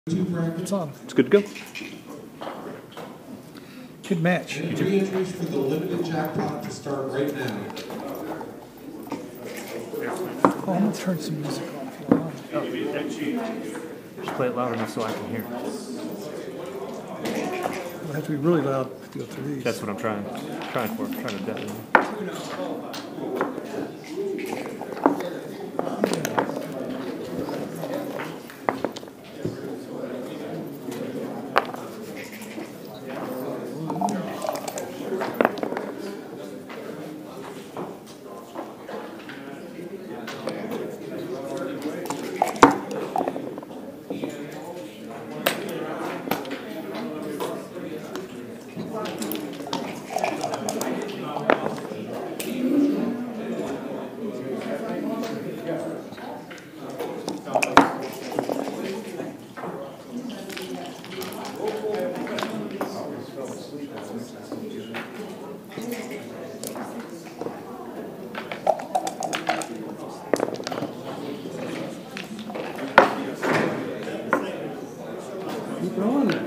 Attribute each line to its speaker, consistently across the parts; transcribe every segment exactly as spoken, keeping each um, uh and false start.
Speaker 1: It's on.
Speaker 2: It's good to go.
Speaker 1: Good match.
Speaker 3: And three entries for the limited jackpot to start right now.
Speaker 1: Oh, I'm going to turn some music on if you want.
Speaker 2: Oh. Just play it loud enough so I can hear.
Speaker 1: It'll have to be really loud to go through these.
Speaker 2: That's what I'm trying, trying for. Trying to deaden.
Speaker 1: Keep going.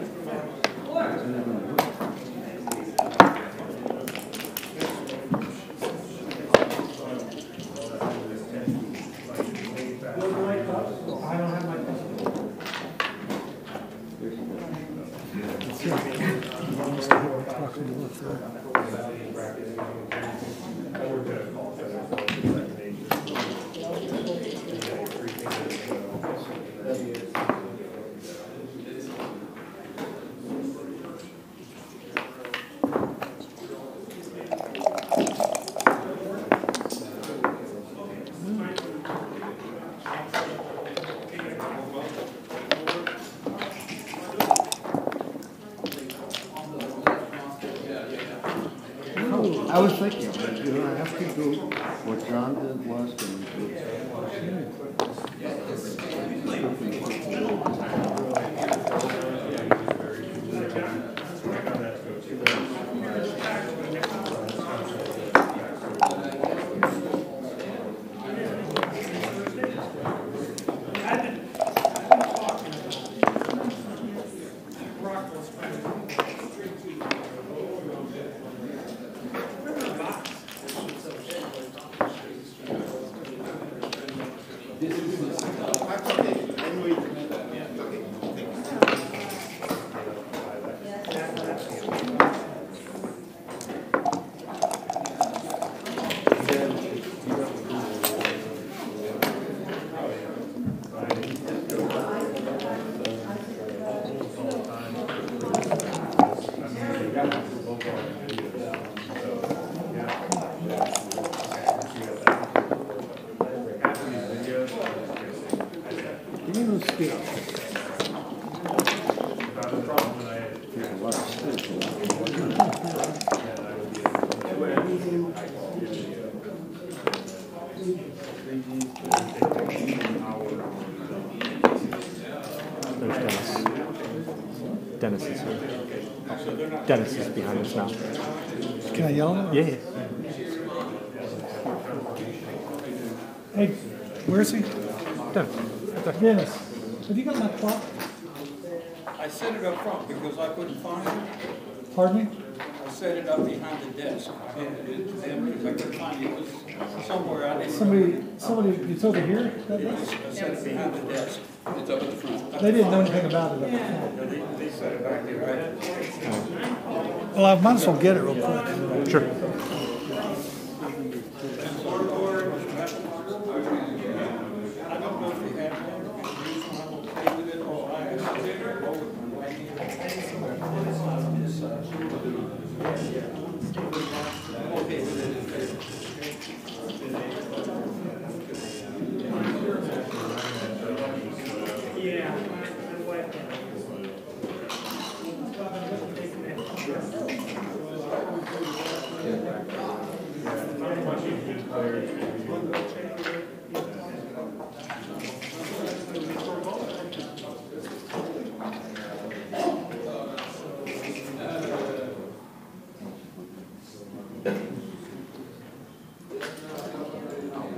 Speaker 4: I was thinking, you know, I have to do what John did last time.
Speaker 2: There's Dennis. Dennis is here. Dennis is behind us now.
Speaker 1: Can I yell at him?
Speaker 2: Yeah.
Speaker 1: Hey, where is he?
Speaker 2: Dennis.
Speaker 1: Dennis, have you got my clock?
Speaker 5: I set it up front because I couldn't find it.
Speaker 1: Pardon me?
Speaker 5: I set it up behind the desk. I handed it to them because I couldn't find it. It was somewhere I didn't.
Speaker 1: Somebody, somebody, it's over here? That
Speaker 5: I
Speaker 1: desk?
Speaker 5: set it behind the desk. It's up at the front.
Speaker 1: They didn't know anything about it up front.
Speaker 5: No, They, they set it back there, right?
Speaker 1: Well, I might as well get it real quick.
Speaker 2: Sure.
Speaker 5: I don't know if they have one. If you use one, I'm okay with it. Or I have to roll with my right hand. This side. I'm okay with it.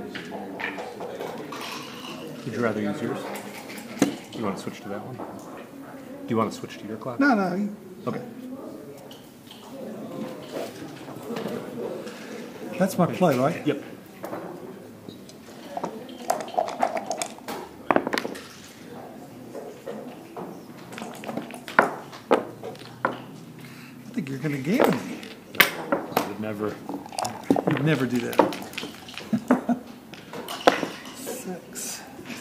Speaker 2: Would you rather use yours? You want to switch to that one? Do you want to switch to your clock?
Speaker 1: No, no. you-
Speaker 2: Okay.
Speaker 1: That's my play, right?
Speaker 2: Yep.
Speaker 1: I think you're going to game me.
Speaker 2: I would never.
Speaker 1: You'd never do that. Six.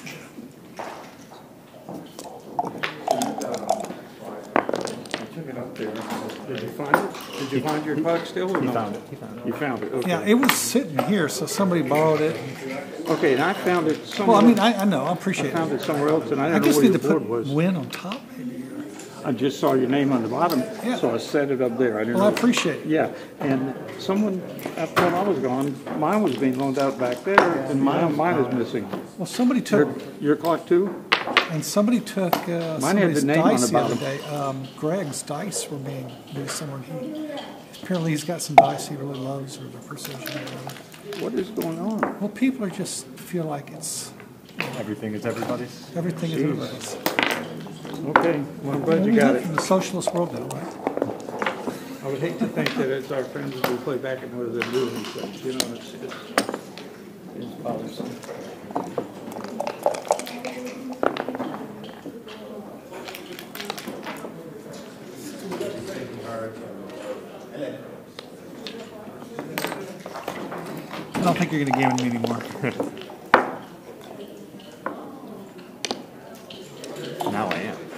Speaker 5: I took it up there. Did you find it? Did you find your clock still or
Speaker 2: He
Speaker 5: no?
Speaker 2: found it. He found it.
Speaker 5: You found it, okay.
Speaker 1: Yeah, it was sitting here, so somebody borrowed it.
Speaker 5: Okay, and I found it somewhere.
Speaker 1: Well, I mean, I, I know, I
Speaker 5: I
Speaker 1: appreciate
Speaker 5: found
Speaker 1: it.
Speaker 5: it somewhere else, and I
Speaker 1: I
Speaker 5: didn't know
Speaker 1: just
Speaker 5: where
Speaker 1: need
Speaker 5: your
Speaker 1: to
Speaker 5: board
Speaker 1: put
Speaker 5: was.
Speaker 1: win on top, maybe.
Speaker 5: I just saw your name on the bottom,
Speaker 1: Yeah.
Speaker 5: so I set it up there. I didn't
Speaker 1: Well, I
Speaker 5: know.
Speaker 1: appreciate it.
Speaker 5: Yeah, and someone, after I was gone, mine was being loaned out back there, and mine, mine is missing.
Speaker 1: Well, somebody
Speaker 5: Your,
Speaker 1: took,
Speaker 5: your clock too?
Speaker 1: and somebody took uh,
Speaker 5: Mine had the
Speaker 1: somebody's
Speaker 5: name on
Speaker 1: dice
Speaker 5: the
Speaker 1: the other
Speaker 5: bottom.
Speaker 1: day. Um, Greg's dice were being used somewhere. He, apparently he's got some dice he really loves, or the precision. Or whatever.
Speaker 5: What is going on?
Speaker 1: Well, people are just feel like it's,
Speaker 2: Everything is everybody's.
Speaker 1: everything is
Speaker 5: Jeez.
Speaker 1: everybody's.
Speaker 5: Okay, well, I'm glad
Speaker 1: Well,
Speaker 5: you
Speaker 1: we
Speaker 5: got
Speaker 1: live
Speaker 5: it.
Speaker 1: in the socialist world now, right?
Speaker 5: I would hate to think that it's our friends that we play back and what they're doing, but, you know, it's, it's, it's bothersome.
Speaker 1: I don't think you're going to game me anymore.
Speaker 2: Now I am.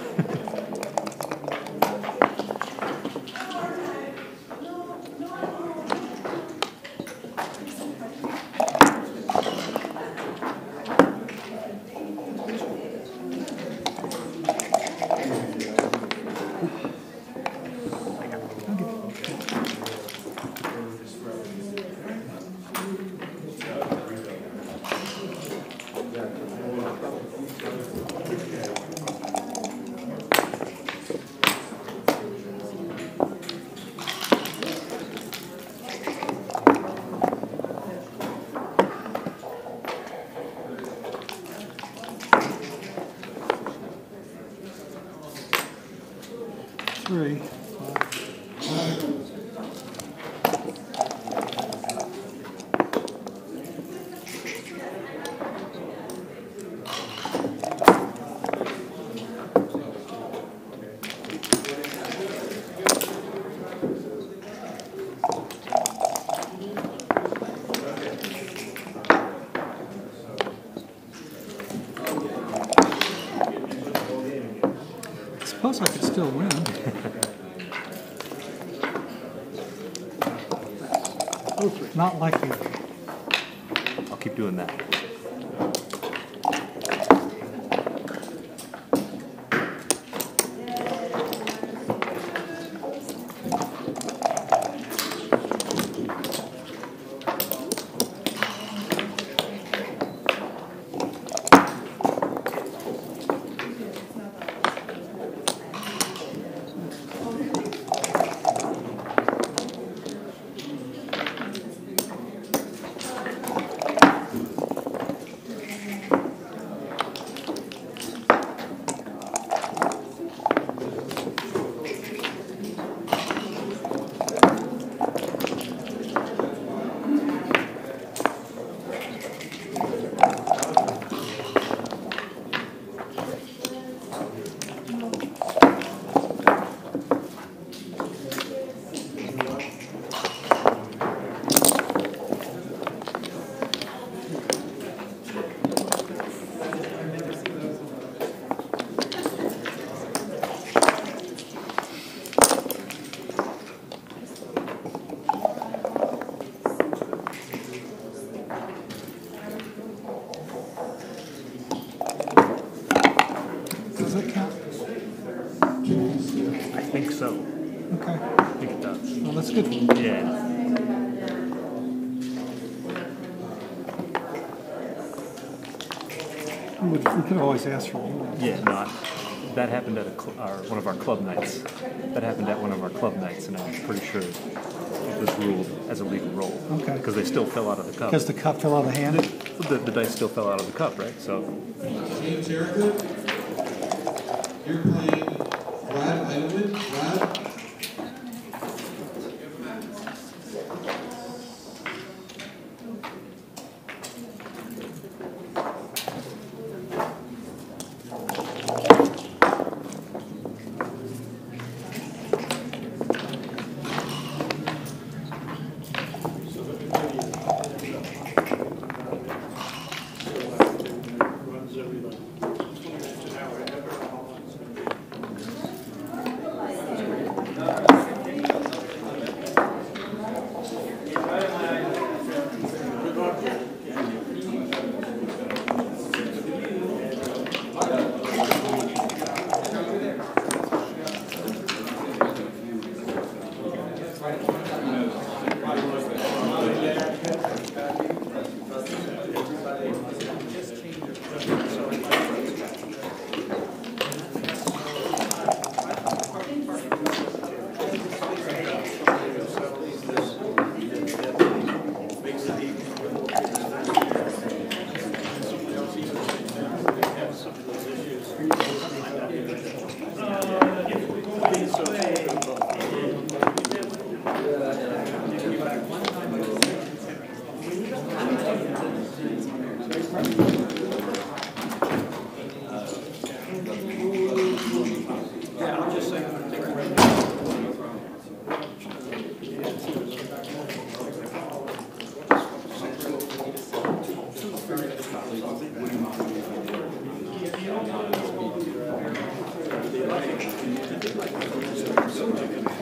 Speaker 1: Three. I suppose I could still win. Not likely.
Speaker 2: I'll keep doing that.
Speaker 1: Does that count?
Speaker 2: I think so.
Speaker 1: Okay.
Speaker 2: I think it does.
Speaker 1: Well, that's good.
Speaker 2: Yeah.
Speaker 1: We, would, we could always ask for more.
Speaker 2: Yeah, no, that happened at a cl- our, one of our club nights. That happened at one of our club nights, and I'm pretty sure it was ruled as a legal roll.
Speaker 1: Okay.
Speaker 2: Because they still fell out of the cup.
Speaker 1: Because the cup fell out of the hand?
Speaker 2: The, the dice still fell out of the cup, right? So
Speaker 3: James Erica, you're playing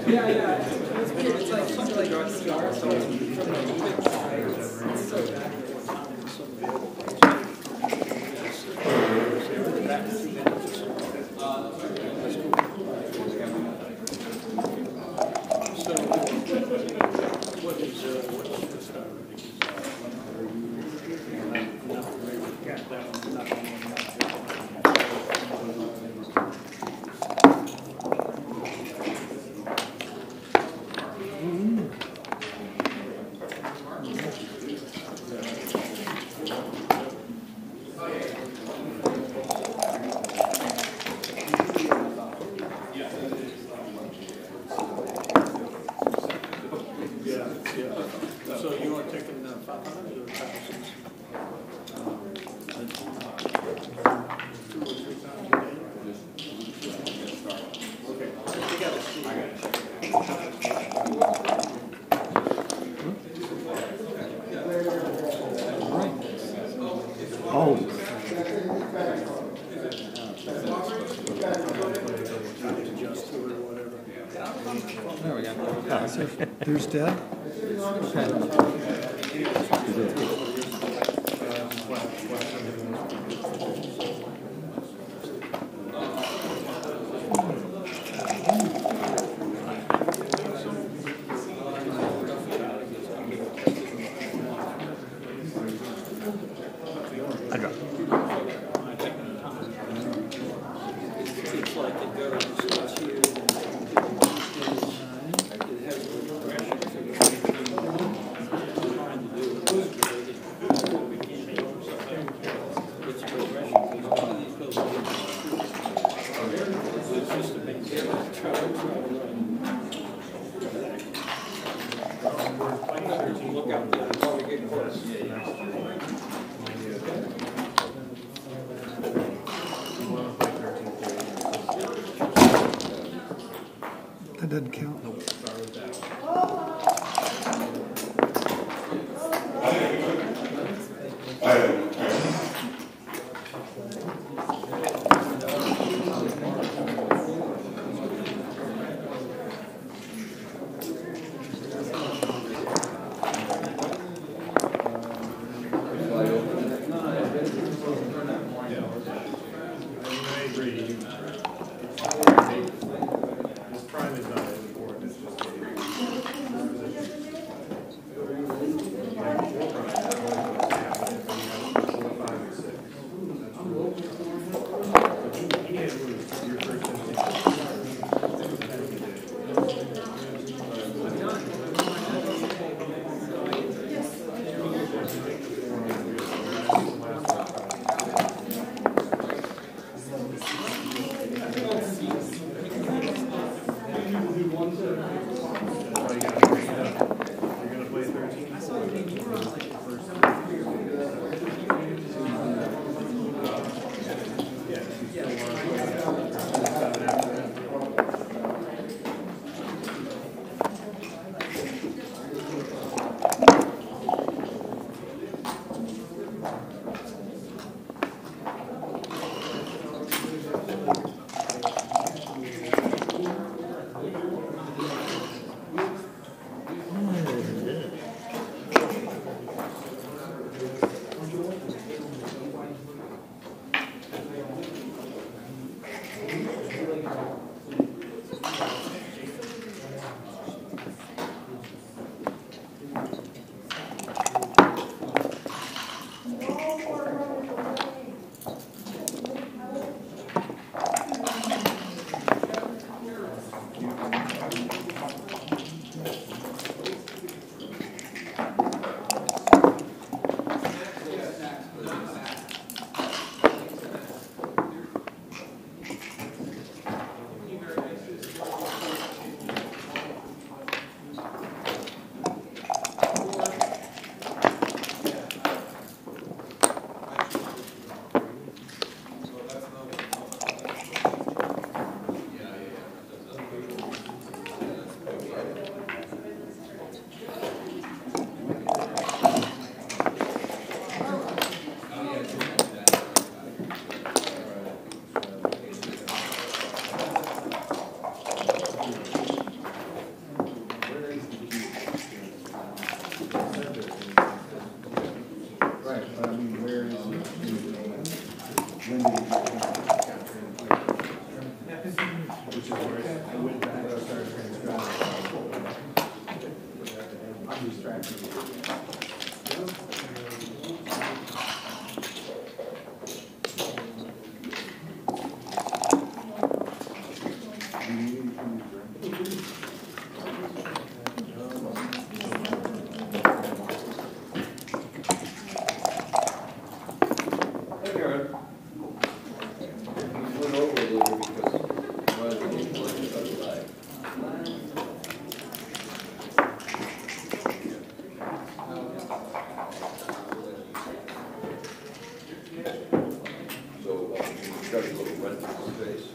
Speaker 5: Yeah, yeah. It's weird. It's like something like a cigar. So it's from a big side. It's, it's so bad. So you want to take in five hundred or thousand? Two or three times a day? Okay. You got to see.
Speaker 4: Oh.
Speaker 5: Adjust to it or whatever.
Speaker 1: There we go. So there's Deb.
Speaker 2: I dropped.
Speaker 5: It's like it goes, starts here, it has a progression to the trying to do it this way, it we can't do it, so it's a progression, because one of these goes in, it's just to make it, try to, try to look out there, before we get close.
Speaker 1: That doesn't count.
Speaker 6: This prime is not as important, it's just a. which is where I went back and started transcribing. I'm distracted.
Speaker 7: Hey, Karen. We went over a little because one of the people was outside. So, uh, we got a little rental space.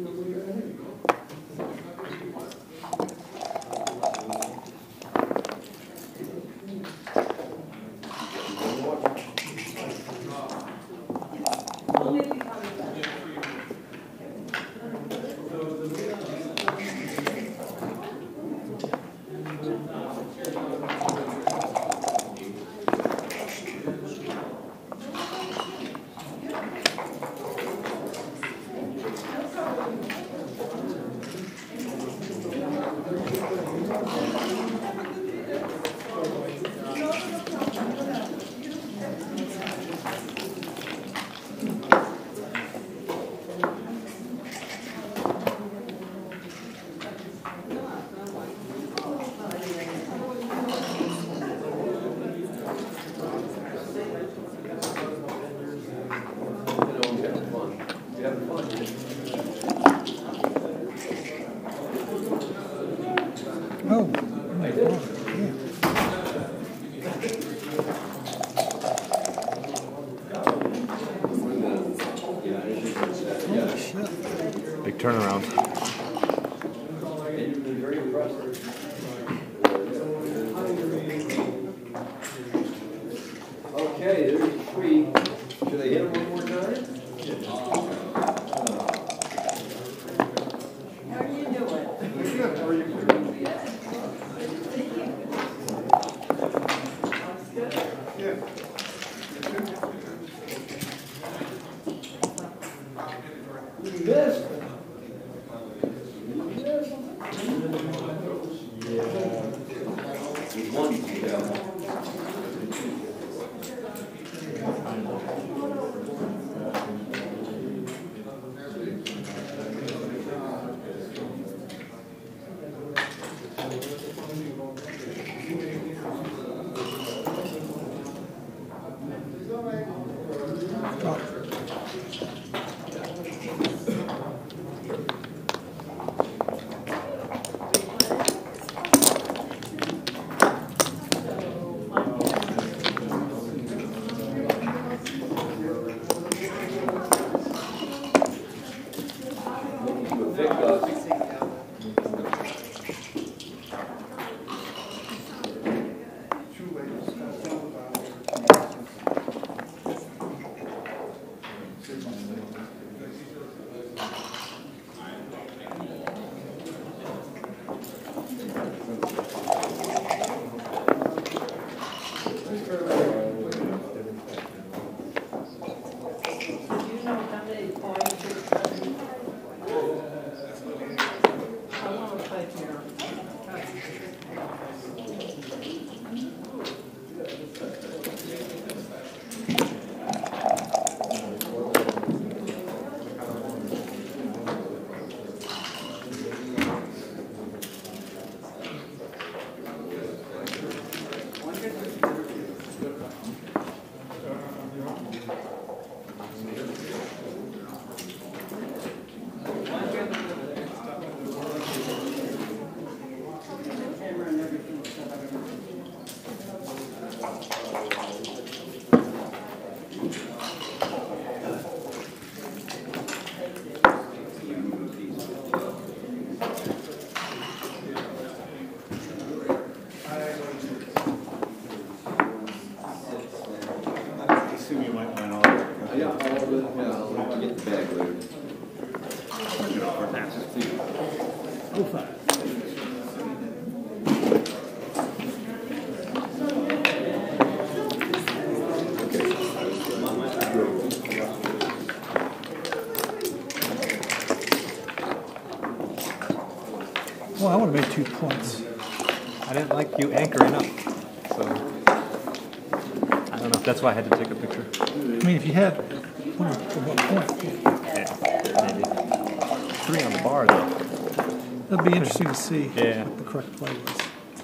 Speaker 1: Oh, my God, yeah. Holy shit.
Speaker 2: Big turnaround.
Speaker 7: Very impressive. Okay, there's the three. Should I hit them one more time?
Speaker 8: How are you doing?
Speaker 7: Yes. One, yeah. Vic, uh, yeah, I'll, yeah, I'll get the bag later.
Speaker 2: Oh, fine.
Speaker 1: Well, I would have made two points.
Speaker 2: I didn't like you anchoring up, so I don't know. That's why I had to take a picture.
Speaker 1: I mean, if you had one at what point?
Speaker 2: Yeah, maybe three on the bar though.
Speaker 1: That'd be interesting to see
Speaker 2: Yeah.
Speaker 1: what the correct play was.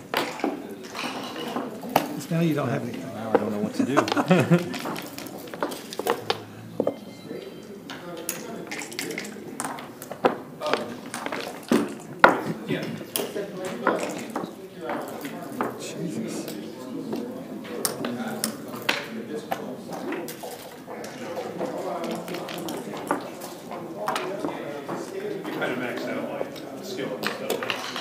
Speaker 1: 'Cause now you don't have anything.
Speaker 2: Now I don't know what to do.
Speaker 1: Jesus.
Speaker 9: Kind of maxed out like skill and stuff.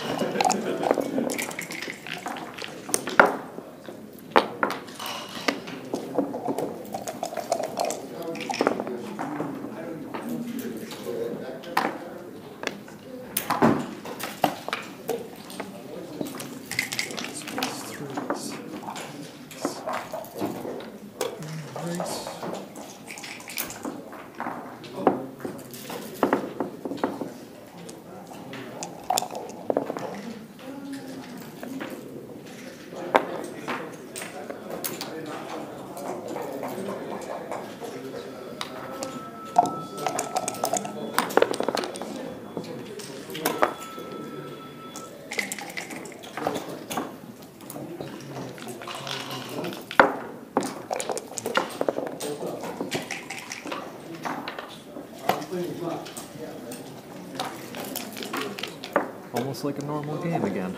Speaker 1: Threes. Race.
Speaker 2: Almost like a normal game again.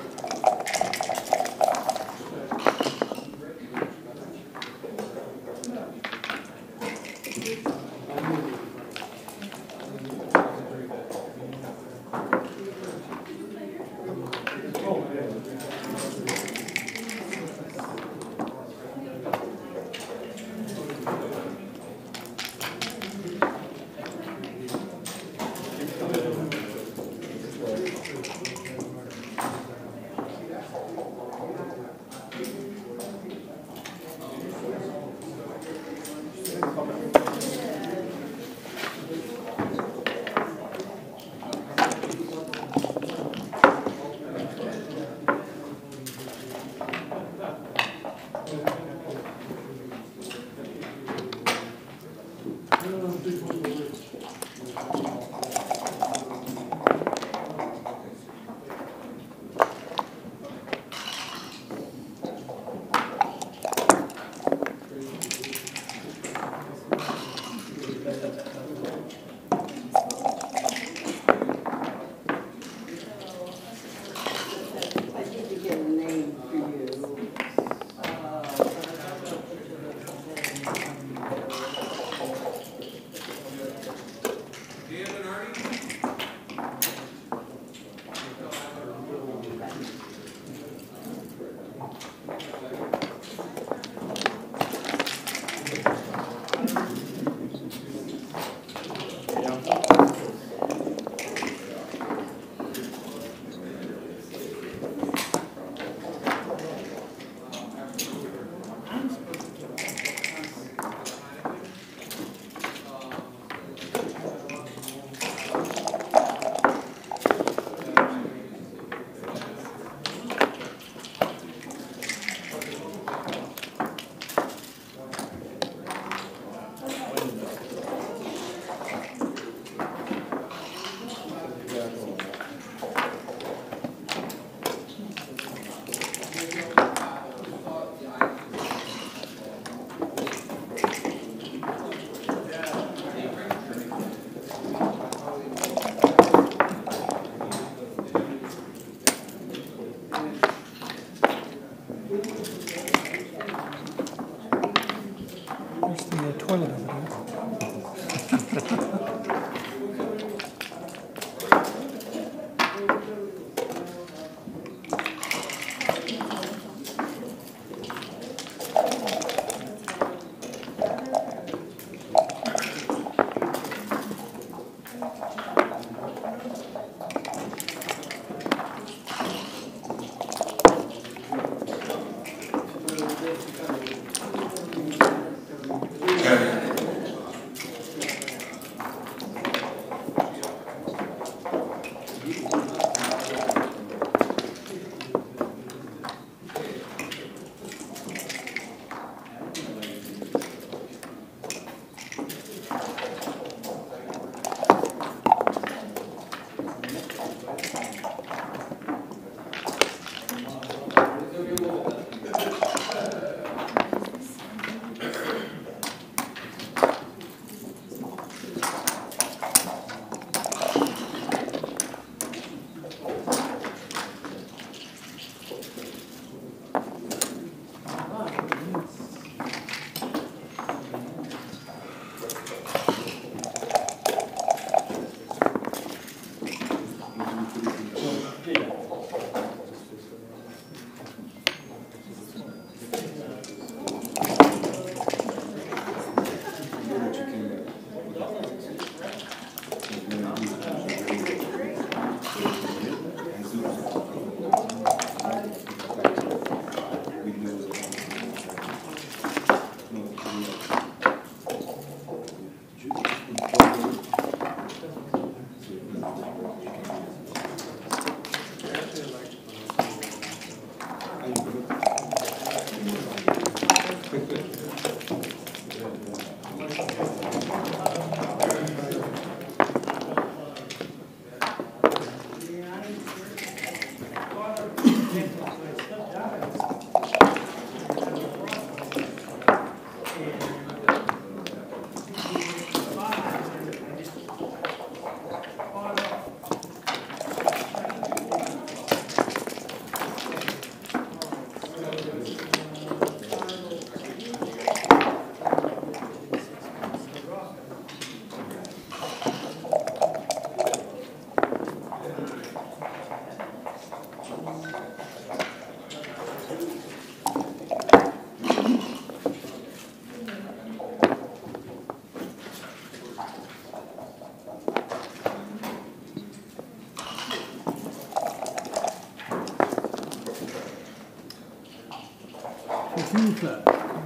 Speaker 4: Who's that?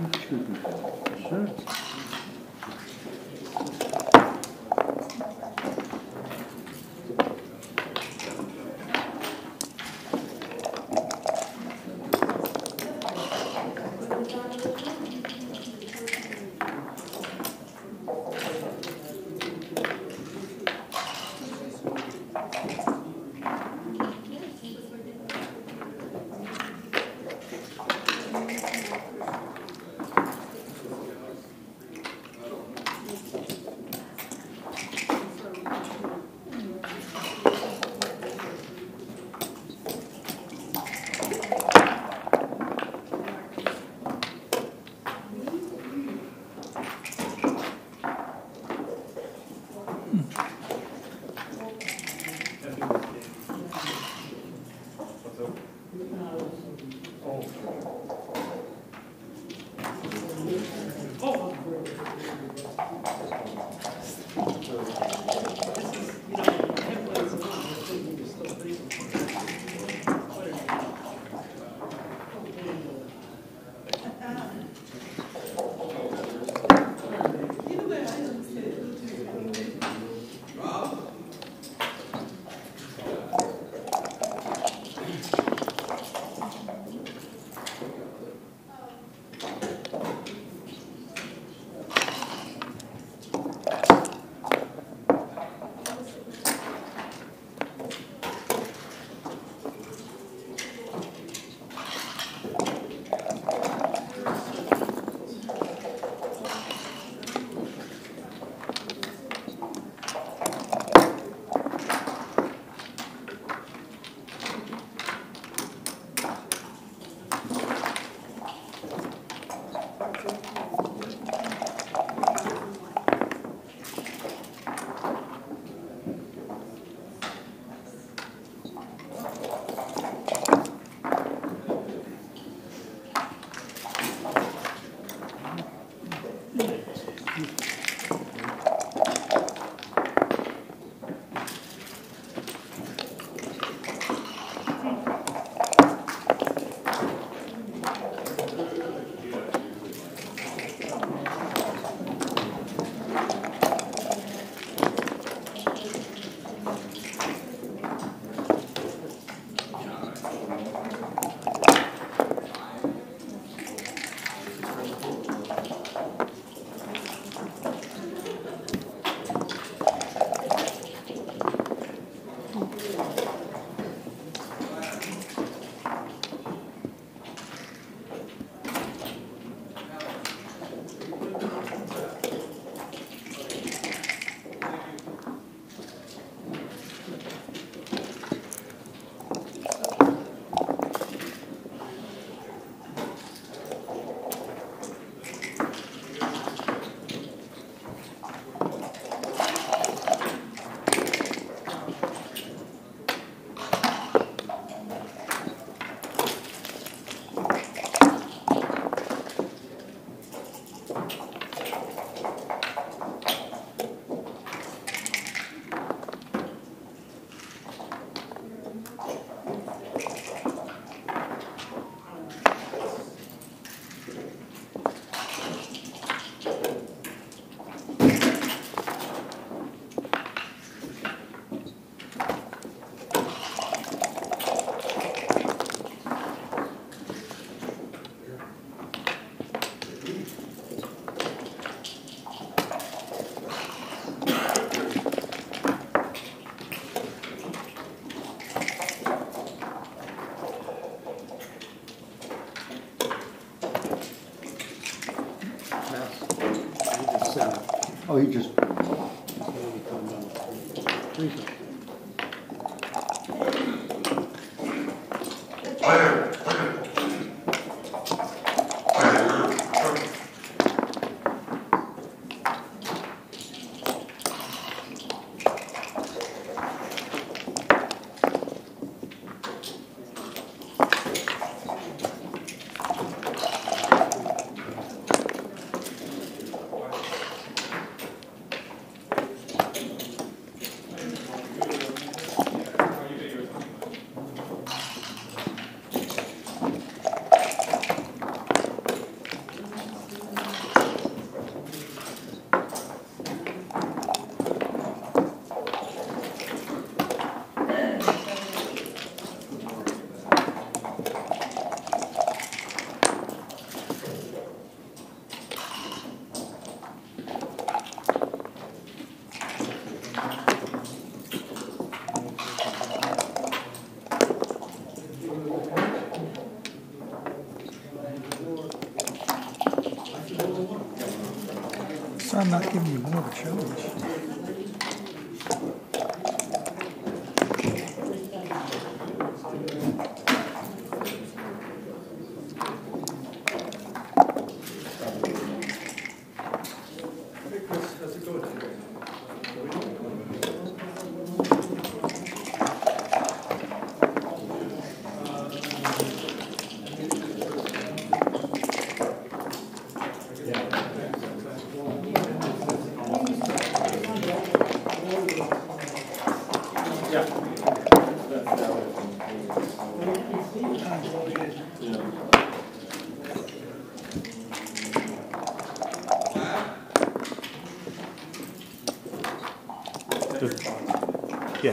Speaker 4: Sure.
Speaker 1: Thank you.
Speaker 4: Oh, he just.
Speaker 1: So I'm not giving you more of a challenge.
Speaker 2: Yeah.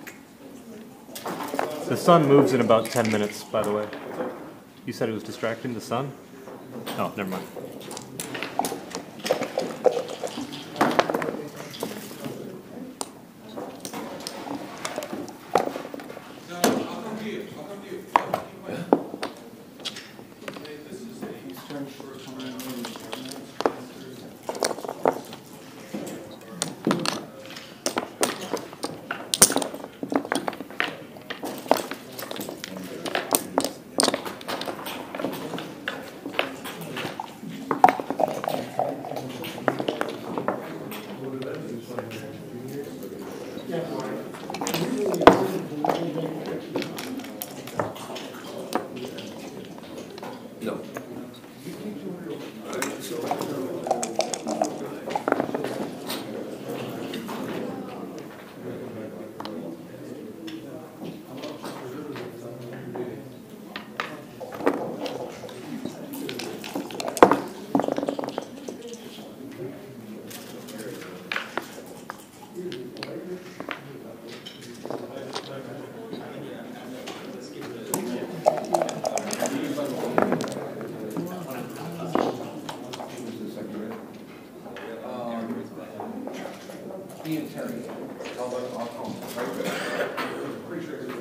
Speaker 2: The sun moves in about ten minutes, by the way. You said it was distracting, the sun? Oh, never mind.
Speaker 7: No. Ian Terry. I'll let- I'll call him right there. Pretty sure it's-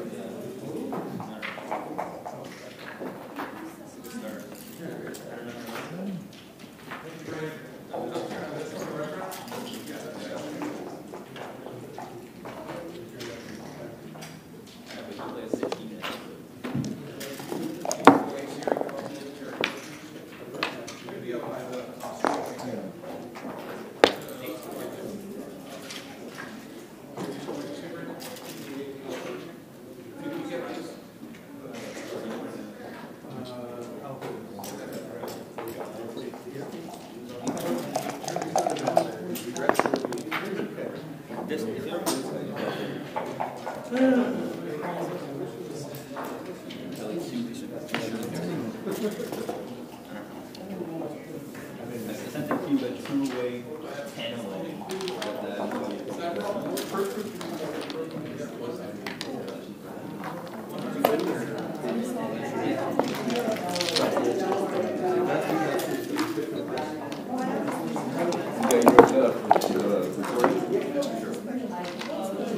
Speaker 7: I sent the cube at two away, ten away. You got yours set up for the recording? Sure.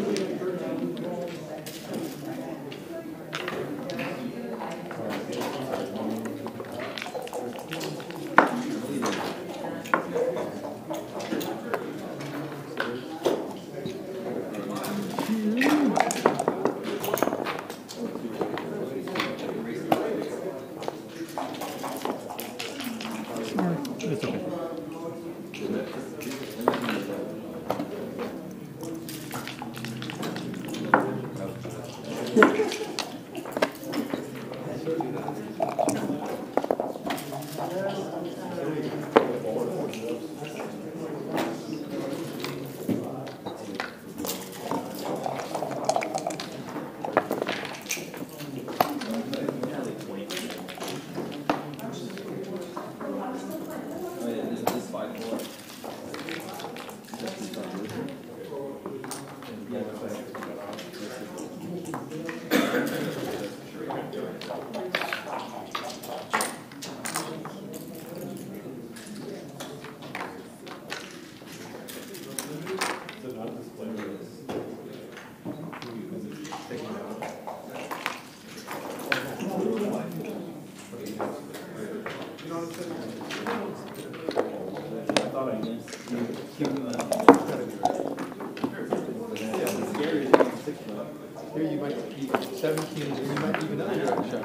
Speaker 6: seventeen, we might even under a shot.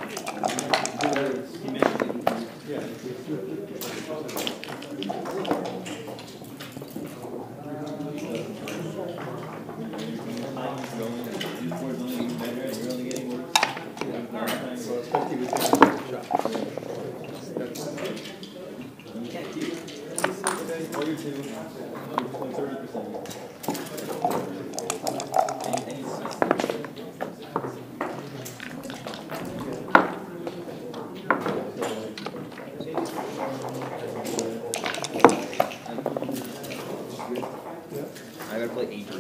Speaker 6: So especially with that shot.
Speaker 7: Or you two, thirty percent. I gotta play eight.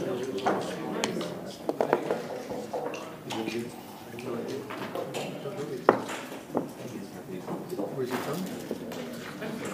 Speaker 6: Where's he from?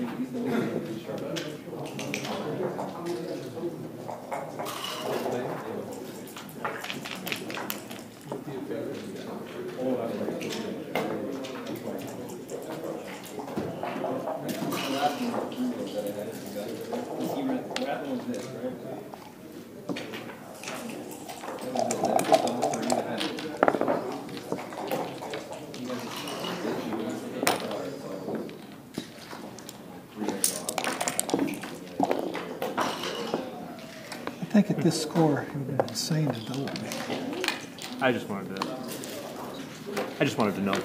Speaker 1: I think at this score, it would have been insane to double me.
Speaker 2: I just wanted to. I just wanted to know.
Speaker 7: The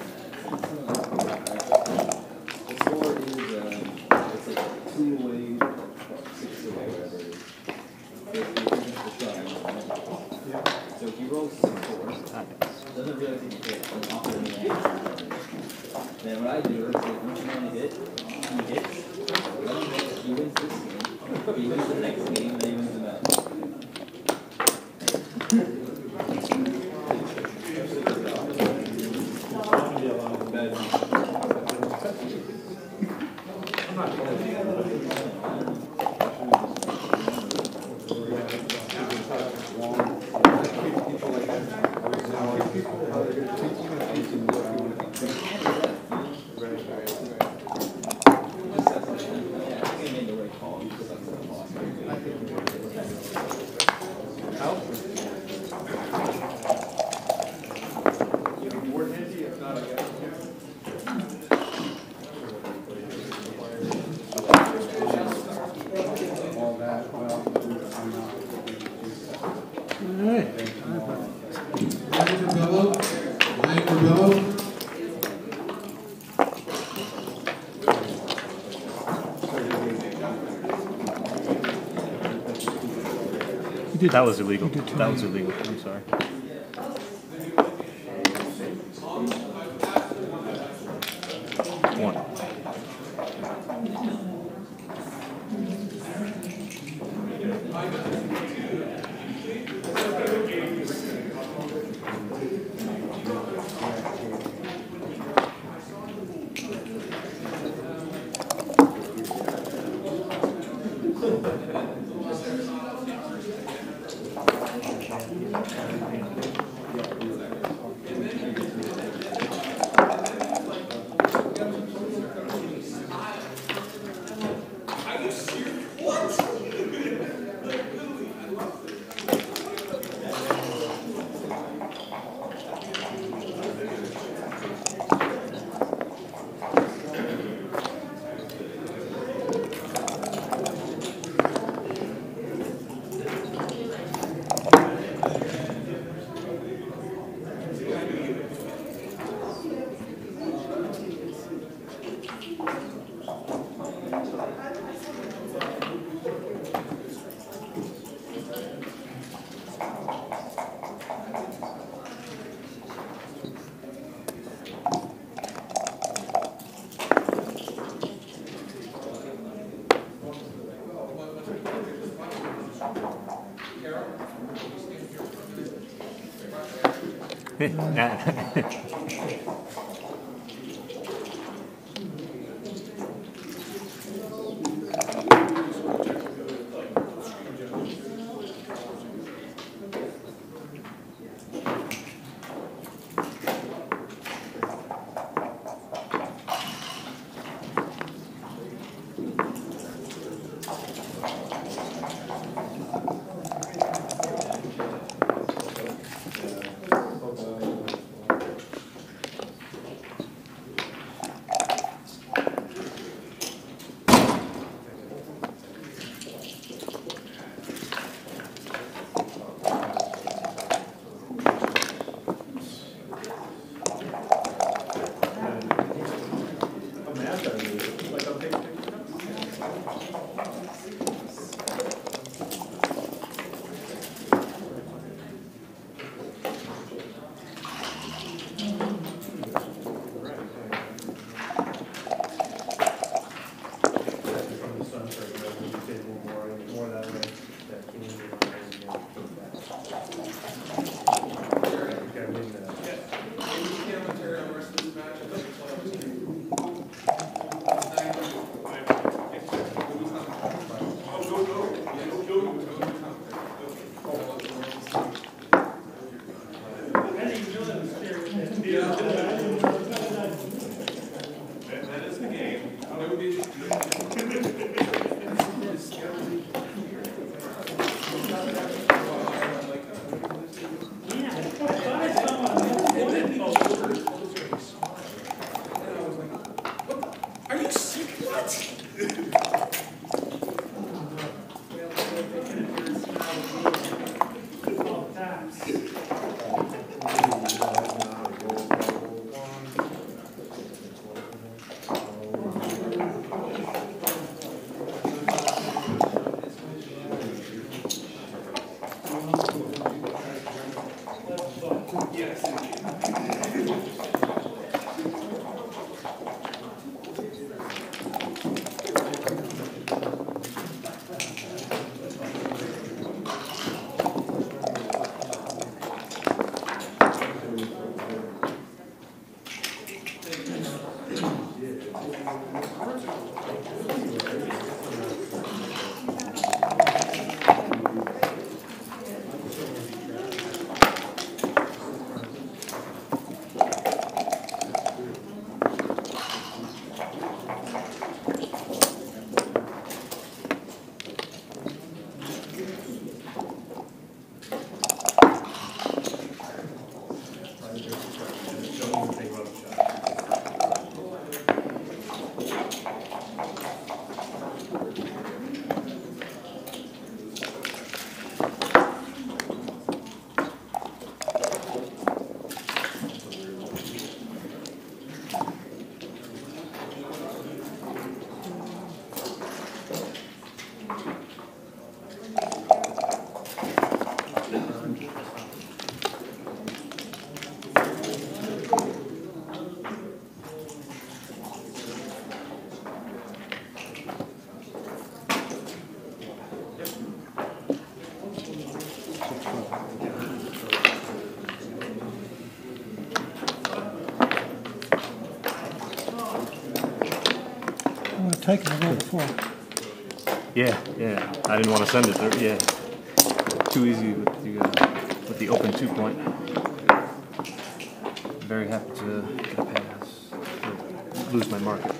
Speaker 7: score is, um, it's like two away, six away, whatever it is. If you finish the shot, so if you roll six fours, doesn't really think you hit, but off of the end. Then what I do is, like, once you want to hit, he hits, let him hit, he wins this game, he wins the next game, and then he wins the match.
Speaker 3: Ryan Corbello. Ryan Corbello.
Speaker 1: You did,
Speaker 2: That was illegal.
Speaker 1: you did too
Speaker 2: That was
Speaker 1: many.
Speaker 2: illegal. I'm sorry. One.
Speaker 9: That is the game. That would be.
Speaker 3: Are you sick? What?
Speaker 1: I would have taken it a little before.
Speaker 2: Yeah, yeah. I didn't want to send it there. Yeah. Too easy with the, uh, with the open two point. Very happy to get a pass. Or lose my market.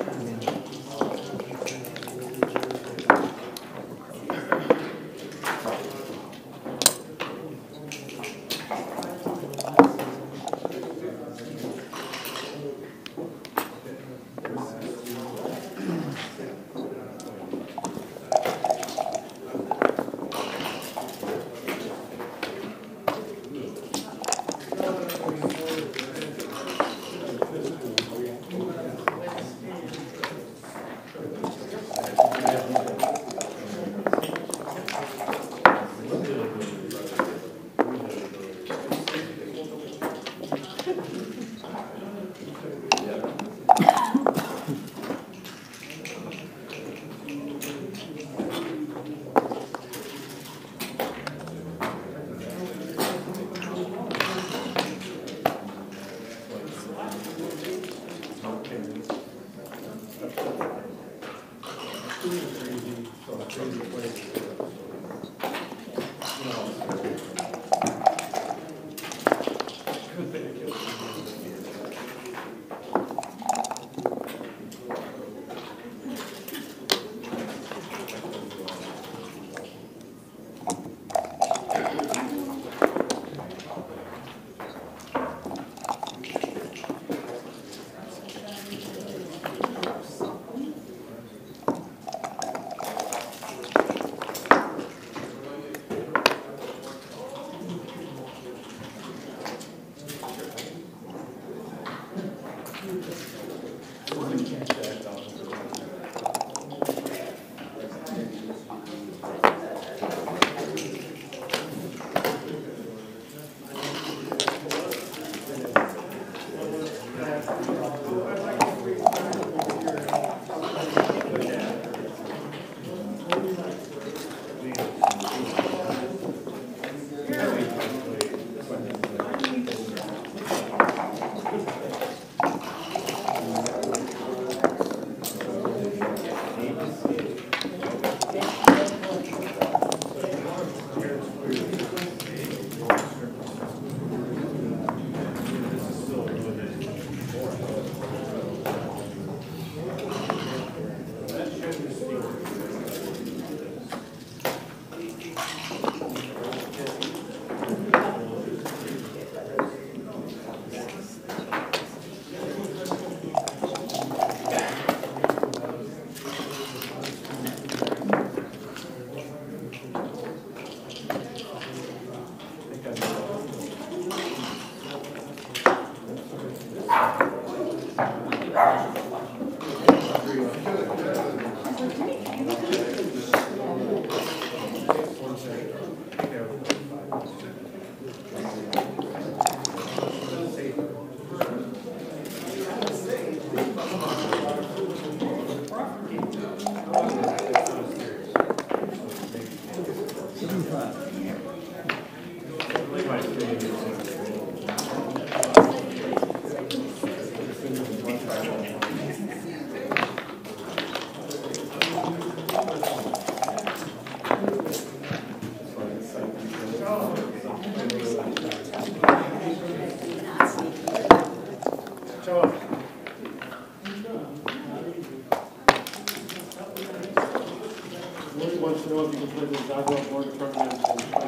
Speaker 9: Wants to know if you can play the Zagreb board tournament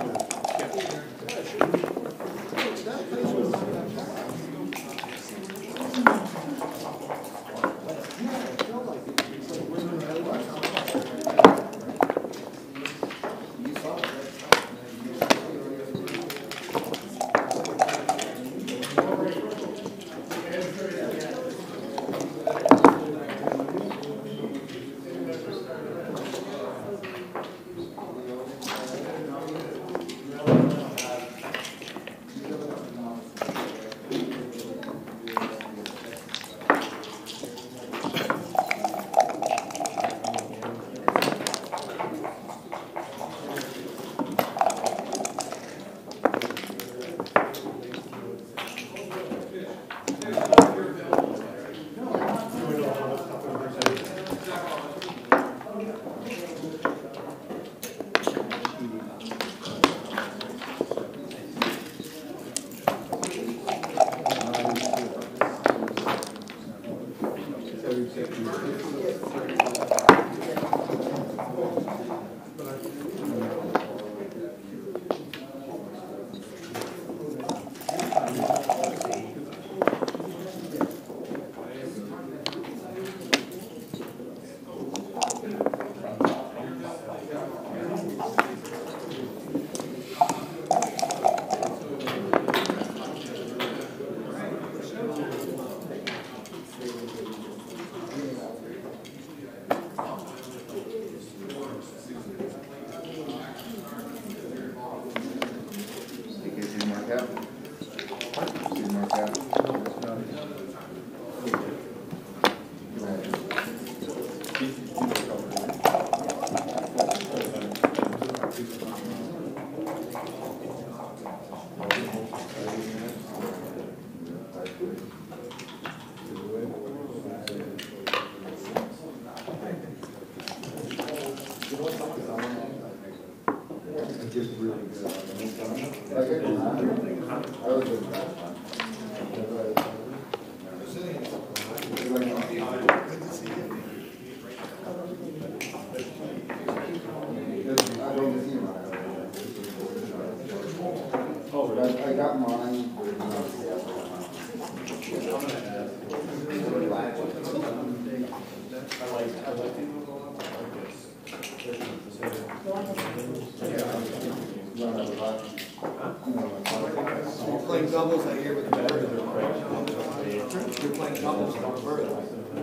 Speaker 4: I got mine.
Speaker 6: You're playing doubles out here with the bird. You're playing doubles with the bird.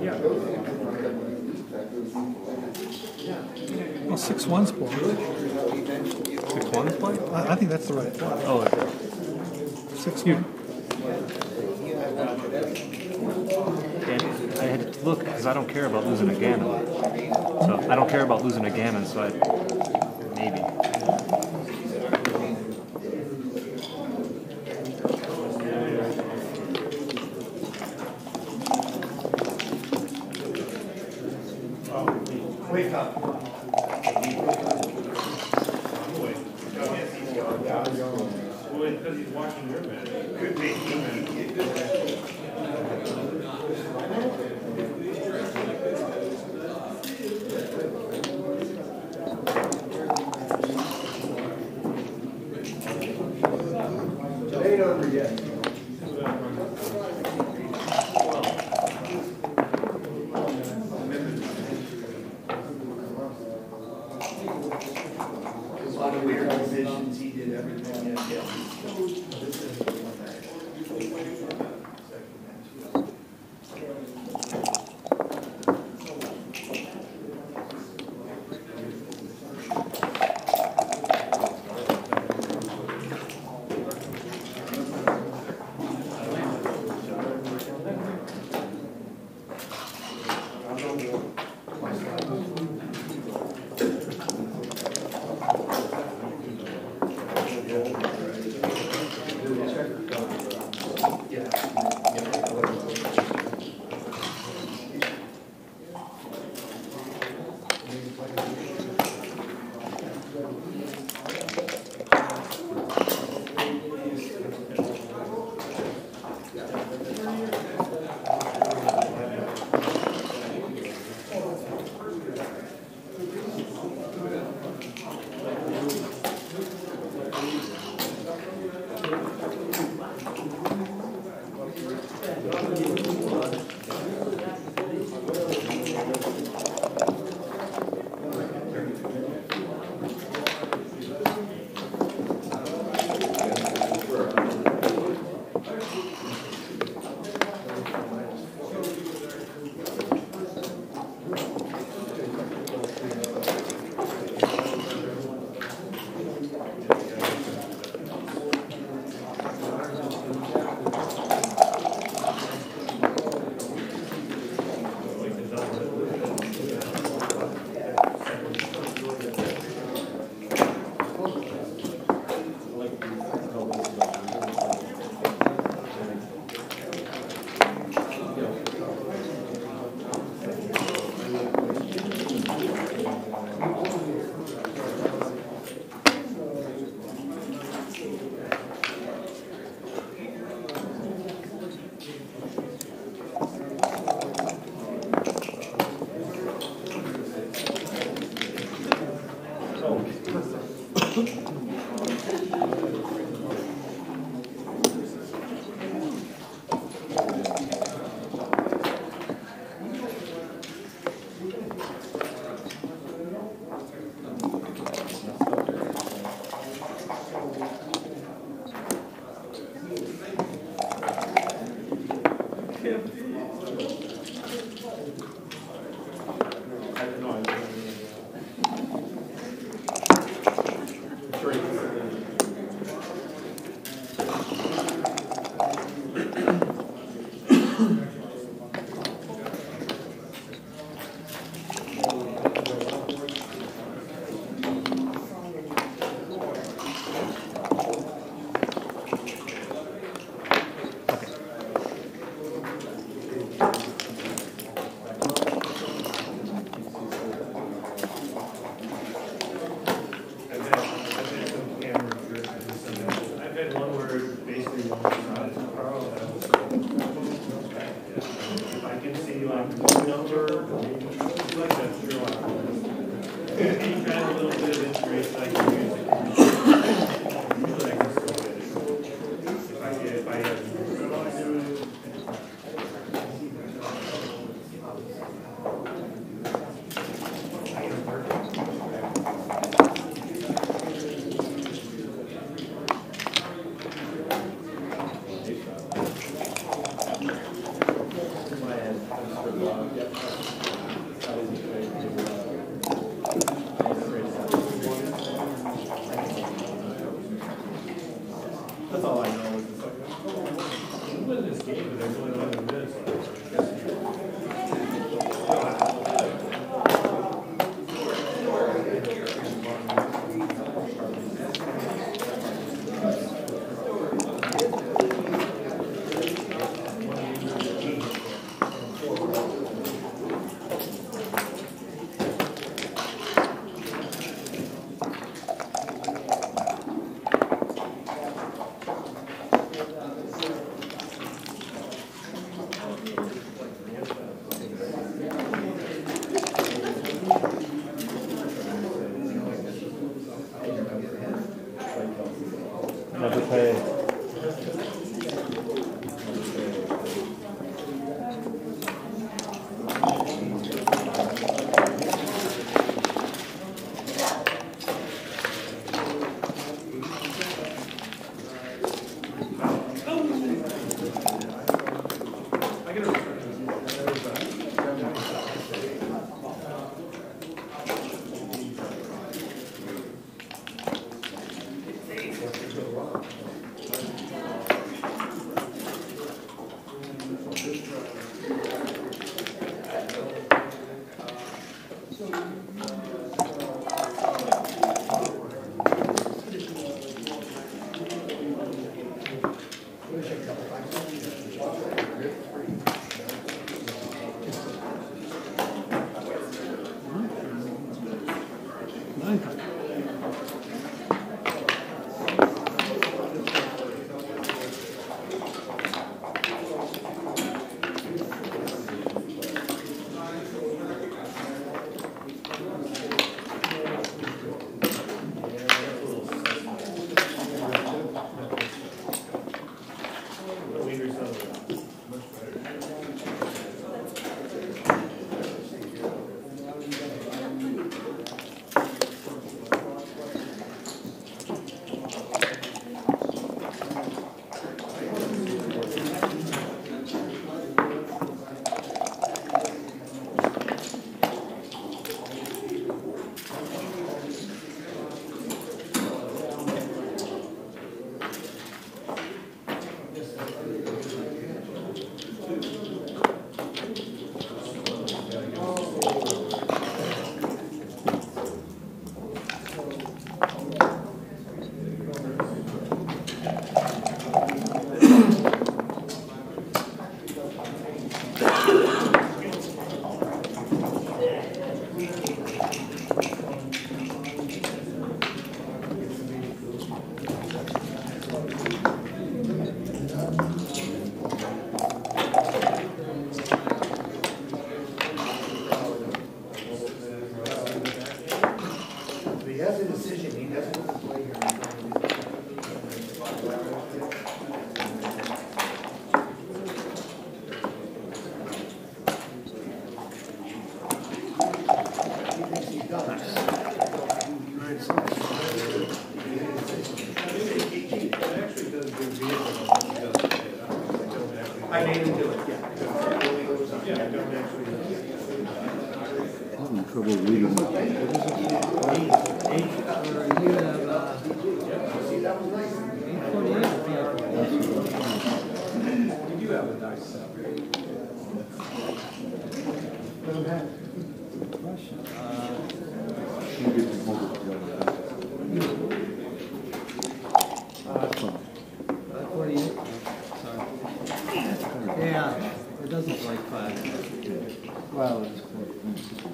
Speaker 1: Well, six one's play.
Speaker 2: Six one's play?
Speaker 1: I, I think that's the right play.
Speaker 2: Oh, okay.
Speaker 1: Six one.
Speaker 2: And I had to look because I don't care about losing a gammon. So I don't care about losing a gammon, so I maybe.
Speaker 9: Wake up. Well, because he's watching your man. Could be.
Speaker 6: Eight over yet.
Speaker 9: I've had, I've had some camera drift and some, I've had one where basically one shot is Carl. If I can see like one number, like that's true. Any kind of little bit of information I can use it. Usually I can still get it. If I get, if I have. That's all I know. It's like, oh, win this game, but there's only eleven minutes
Speaker 2: Never pay.
Speaker 6: study and do it, yeah.
Speaker 9: Yeah, don't actually.
Speaker 4: I'm having trouble reading. What is it?
Speaker 8: Eight, or you have, uh, eight forty-eight.
Speaker 6: We do have a dice set.
Speaker 8: Question.
Speaker 4: You get your homework together.
Speaker 8: Five forty-eight? Sorry. Yeah, it doesn't look like five.
Speaker 4: Well, it's close.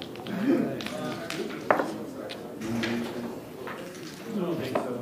Speaker 9: I don't think so.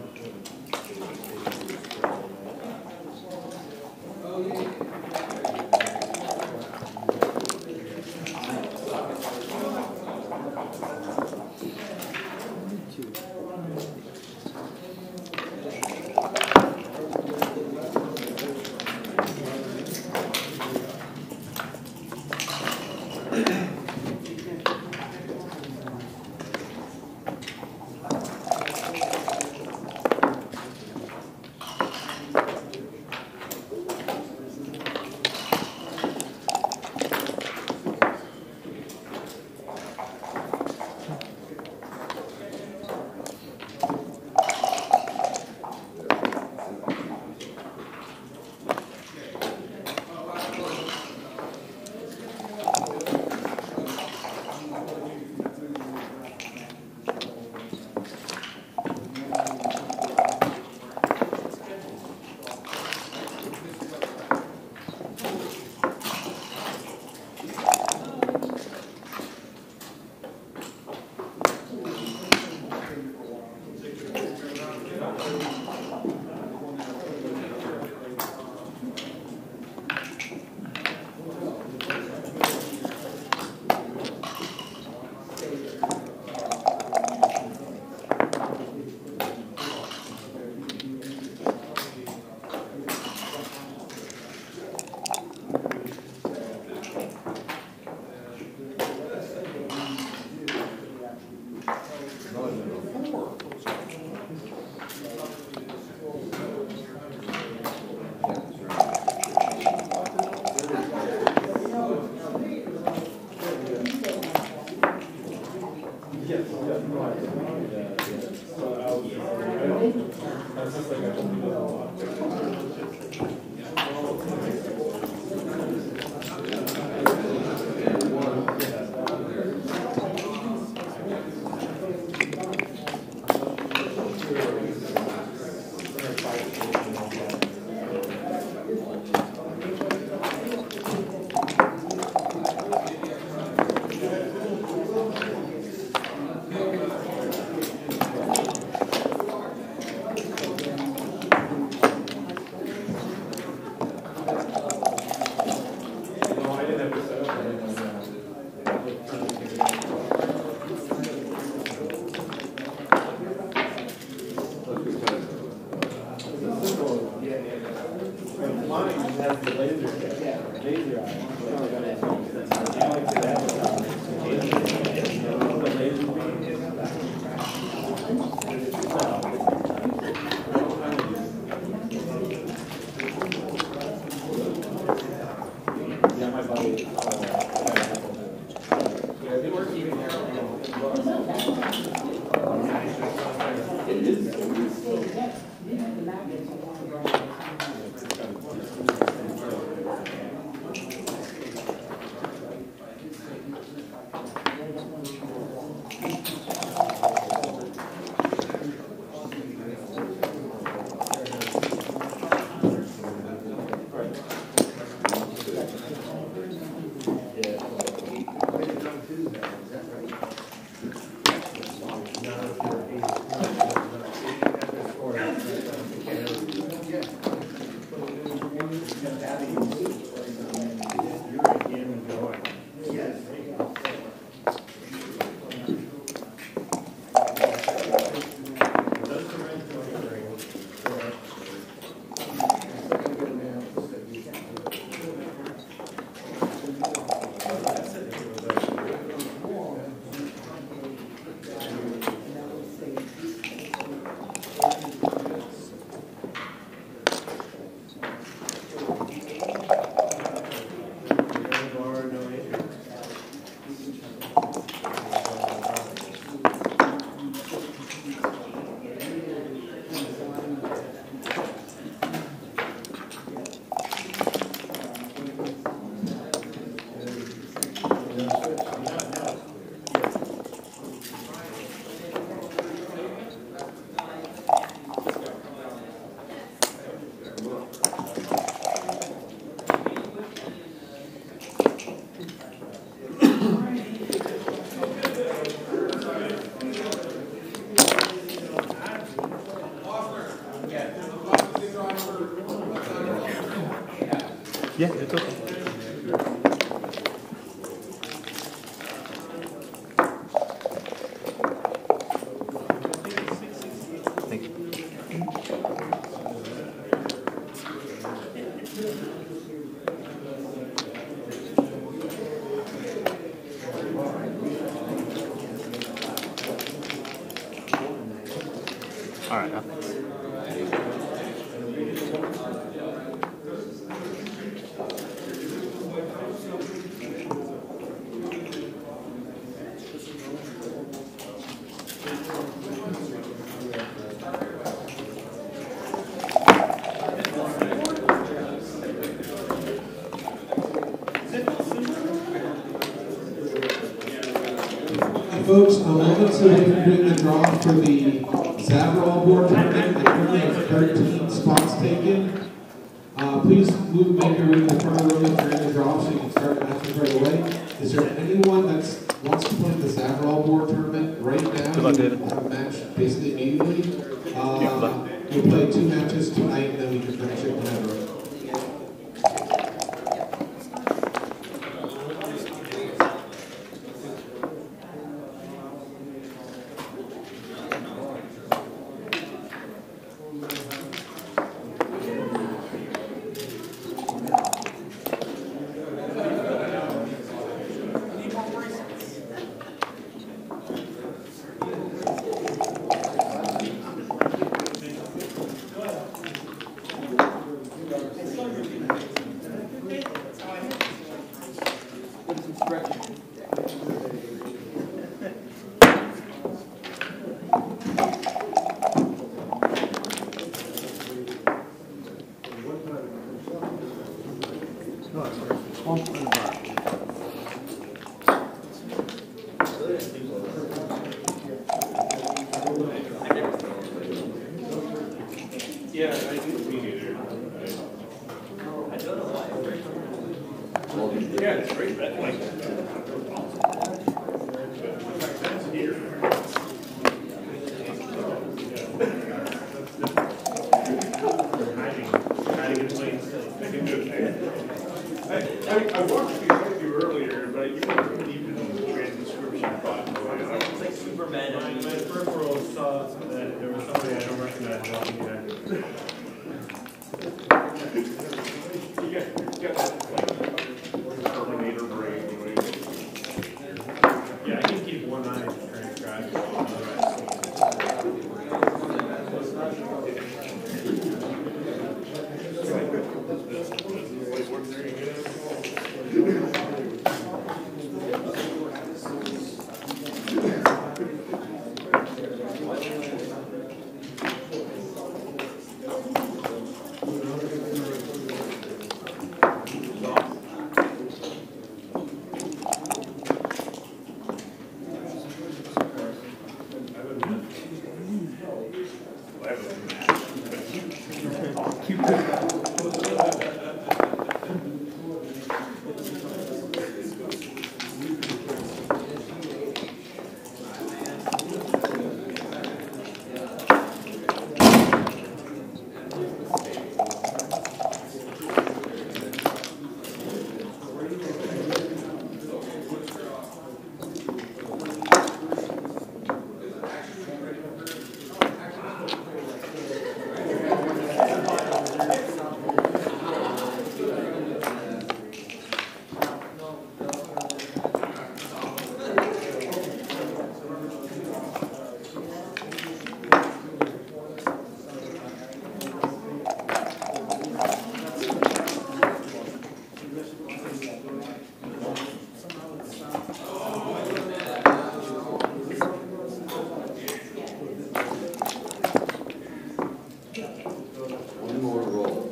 Speaker 2: Thank you. All right. Huh?
Speaker 3: Hey folks, a moment so we can bring the draw for the Zavrall Board Tournament. They currently have thirteen spots taken. Uh, please move and make your way to the front of the room during the draw so you can start matches right away. Is there anyone that wants to play the Zavrall Board Tournament right now?
Speaker 2: Good luck,
Speaker 3: You
Speaker 2: David.
Speaker 3: have a match basically immediately. Uh,
Speaker 2: Yeah, good luck.
Speaker 3: we'll play two matches tonight and then we can finish it whenever.
Speaker 9: Yeah, I do, me neither. Yeah, it's great, but like. That's here. Hiding, hiding in plain sight. I can do it. I, I, I walked through with you earlier, but you weren't deep in the transcription part. It's like Superman. My, my peripheral saw that there was somebody I don't recognize walking behind me. You got, you got that, like, Terminator brain, right? Yeah, I can keep one eye transcribed.
Speaker 4: One more roll.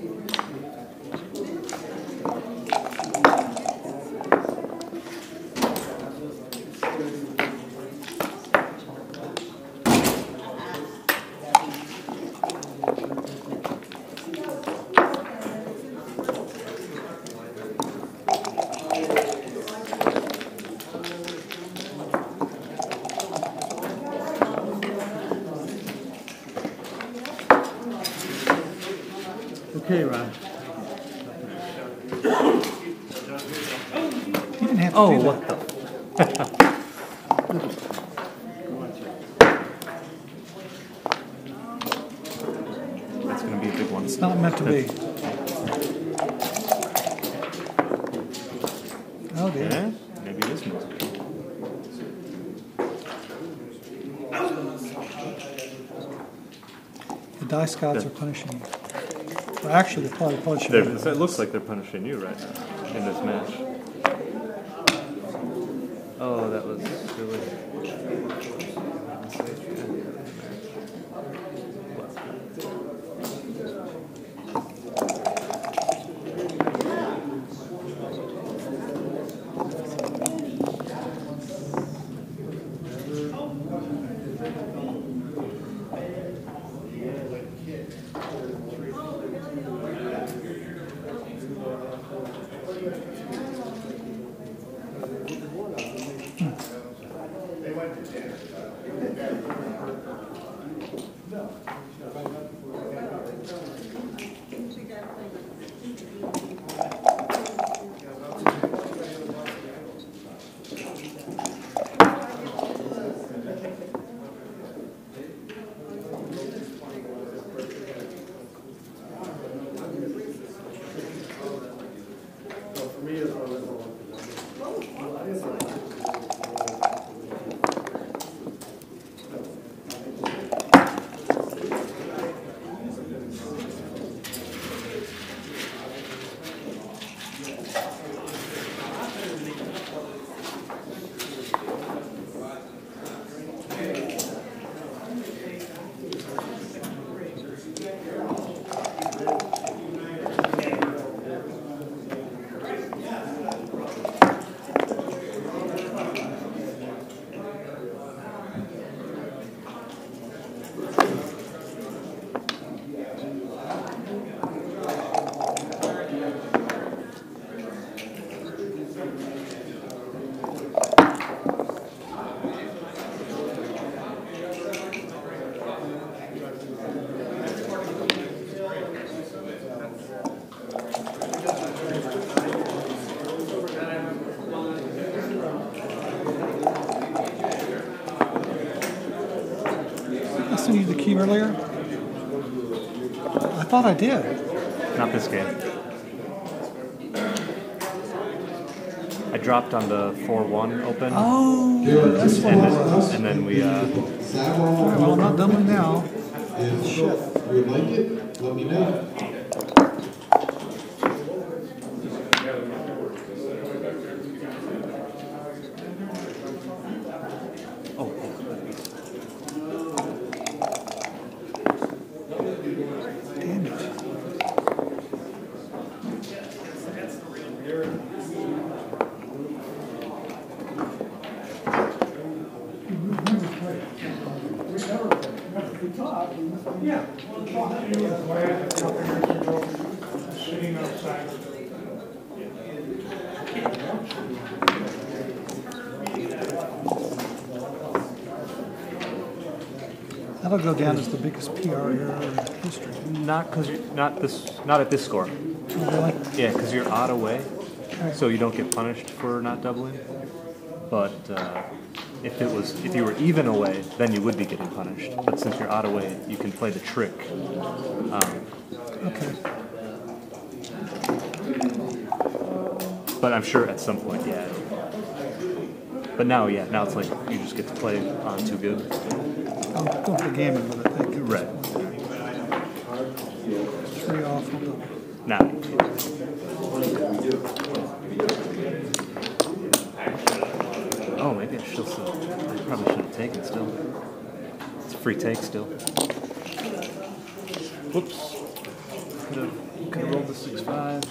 Speaker 1: have to
Speaker 2: Oh,
Speaker 1: do
Speaker 2: what
Speaker 1: that.
Speaker 2: the? That's gonna be a big one.
Speaker 1: It's not meant to be. Oh dear.
Speaker 2: Yeah, maybe it is meant to be.
Speaker 1: The dice gods are punishing you. Well, actually, they're probably punishing
Speaker 2: They're,
Speaker 1: you.
Speaker 2: it looks like they're punishing you right now in this match. Oh, that was silly.
Speaker 1: I sent you the key earlier. I thought I did.
Speaker 2: Not this game. I dropped on the four one open.
Speaker 1: Oh,
Speaker 3: There are two
Speaker 1: that's what
Speaker 2: And
Speaker 1: it
Speaker 3: spots
Speaker 2: then,
Speaker 1: was.
Speaker 3: left.
Speaker 2: and then we, uh,
Speaker 3: Savron,
Speaker 1: Well, I'm not done now.
Speaker 3: if you would like it, let me know.
Speaker 2: oh,
Speaker 1: Damn it.
Speaker 9: Sitting outside.
Speaker 1: That'll go down as the biggest P R error in history.
Speaker 2: not because you're not this, not at this score.
Speaker 1: Oh, really?
Speaker 2: Yeah, because you're odd away, so you don't get punished for not doubling. But uh, if it was, if you were even away, then you would be getting punished. But since you're odd away, you can play the trick. Um,
Speaker 1: Okay.
Speaker 2: but I'm sure at some point, yeah. But now, yeah, now it's like you just get to play on too good.
Speaker 1: I'm going for the gaming with it. Thank you.
Speaker 2: Right.
Speaker 1: Three off. Hold on.
Speaker 2: Now. Oh, maybe I should still. I probably should have taken still. It's a free take still. Whoops. Could have could have rolled the six five.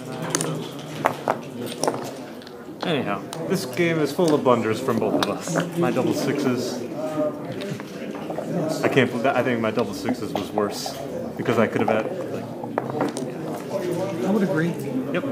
Speaker 2: Anyhow, this game is full of blunders from both of us. My double sixes. I can't believe that. I think my double sixes was worse because I could have had like.
Speaker 1: I would agree.
Speaker 2: Yep.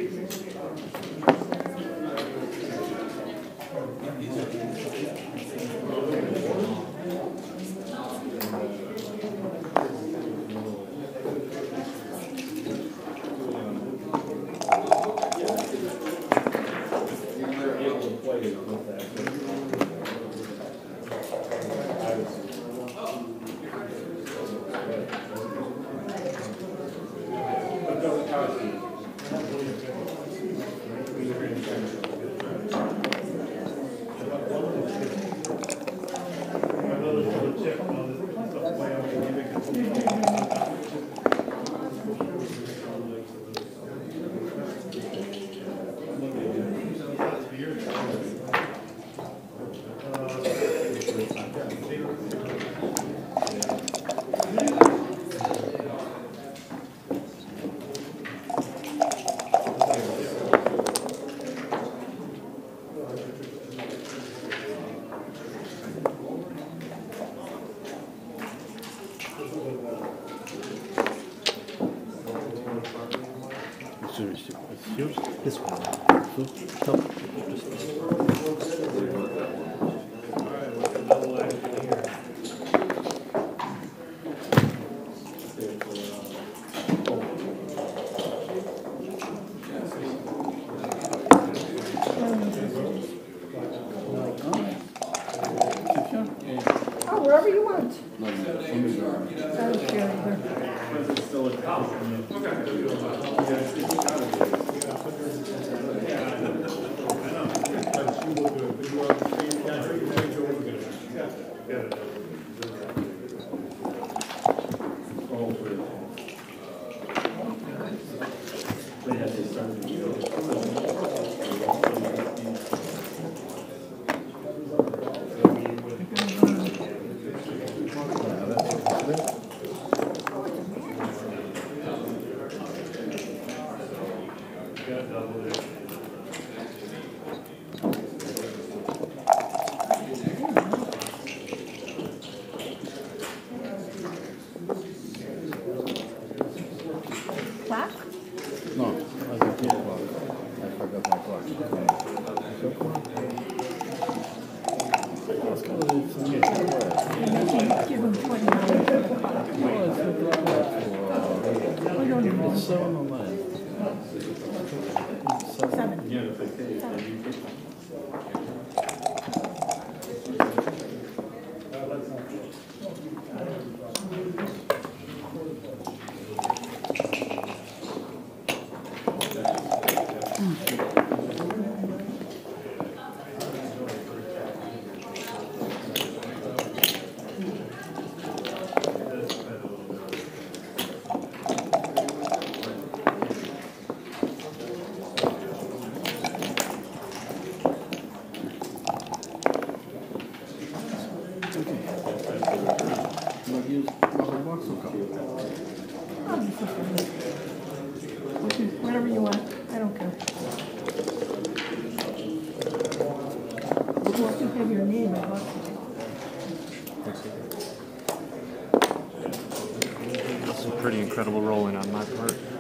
Speaker 2: This one.
Speaker 10: Oh, wherever you want. I don't care either. Clock?
Speaker 4: No, I got two o'clock. I forgot my clock. Let's go to some.
Speaker 10: Give him twenty-nine.
Speaker 4: No, it's not that clock for, uh,
Speaker 10: We don't even
Speaker 4: it's seven oh nine.
Speaker 10: Seven. Seven.
Speaker 4: But use rubber box will come.
Speaker 10: Whatever you want. I don't care. You have to have your name in box.
Speaker 2: Some pretty incredible rolling on my part.